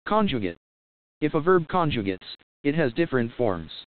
Conjugate. If a verb conjugates, it has different forms.